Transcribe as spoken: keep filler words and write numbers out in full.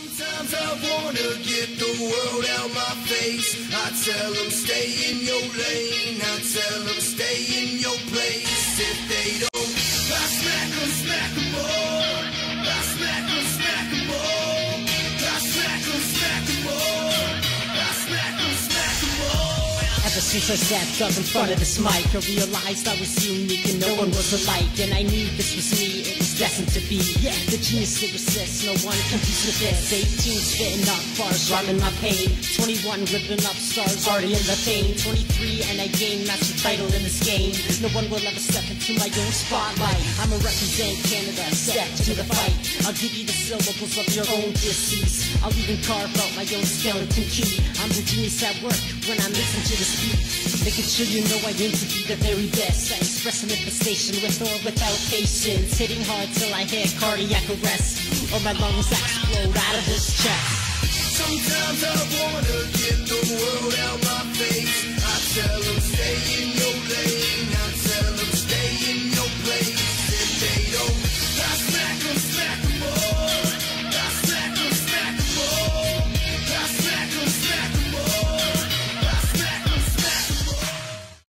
Sometimes I wanna get the world out my face. I tell them stay in your lane. I tell them stay in your place. If they don't, I smack them, smack them all. I smack them, smack them all. I smack them, smack them all. I smack them, smack them all. Ever since I stepped up in front of this mic, I realized I was unique and no one was alike. And I knew this was me, it was destined to be. Yeah, the genius lyricist, no one competes with this. eighteen spitting up bars, rhyming my pain. twenty-one ripping up stars, already in the fame. twenty-three and I gained master title in this game. No one will ever step into my own spotlight. I'ma represent Canada, step to the fight. I'll give you the syllables of your own disease. I'll even carve out my own skeleton key. I'm the genius at work when I listen to this beat. Making sure you know I aim to be the very best. I express an infestation with or without patience. Hitting hard till I hit cardiac arrest, or my lungs explode out of this chest. Sometimes I wanna get the world out my face.